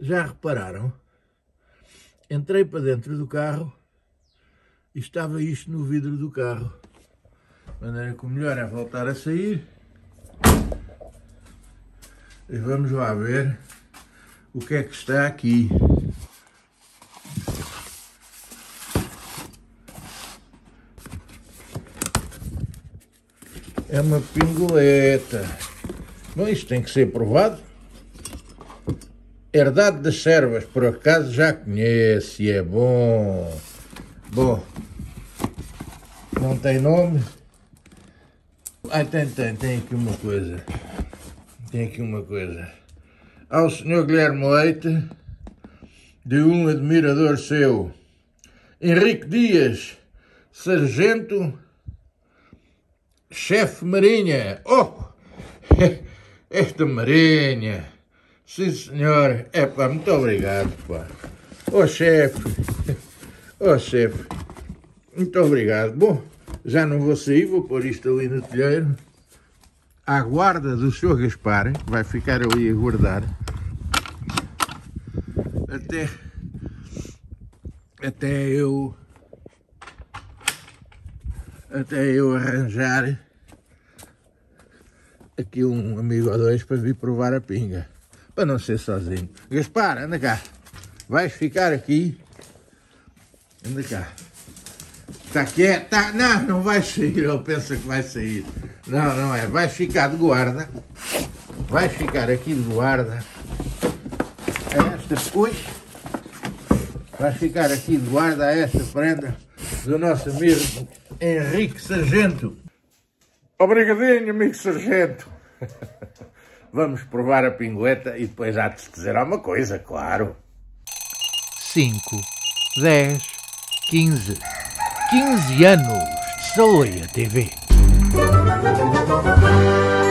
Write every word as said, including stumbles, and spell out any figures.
Já repararam? Entrei para dentro do carro e estava isto no vidro do carro. De maneira que o melhor é voltar a sair. E vamos lá ver o que é que está aqui. É uma pingoleta. Bom, isto tem que ser provado. Herdade das Servas, por acaso já conhece, é bom. Bom, não tem nome. Ah, tem, tem, tem aqui uma coisa. Tem aqui uma coisa. Ao senhor Guilherme Leite, de um admirador seu, Henrique Dias, Sargento, Chefe Marinha. Oh, esta Marinha. Sim, senhor. É pá, muito obrigado, pá. Oh, chefe. Oh, chefe. Muito obrigado. Bom, já não vou sair, vou pôr isto ali no telheiro. À guarda do senhor Gaspar, que vai ficar ali a guardar. Até... Até eu... Até eu arranjar aqui um amigo ou dois para vir provar a pinga. Para não ser sozinho. Gaspar, anda cá. Vais ficar aqui. Anda cá. Está quieto? Tá... Não, não vais sair. Ele pensa que vai sair. Não, não é. Vais ficar de guarda. Vais ficar aqui de guarda. Esta... Ui. Vais ficar aqui de guarda a esta prenda do nosso amigo Henrique Sargento. Obrigadinho, amigo Sargento. Vamos provar a pingueta e depois há de se dizer alguma coisa, claro. cinco, dez, quinze. quinze anos de Saloia T V.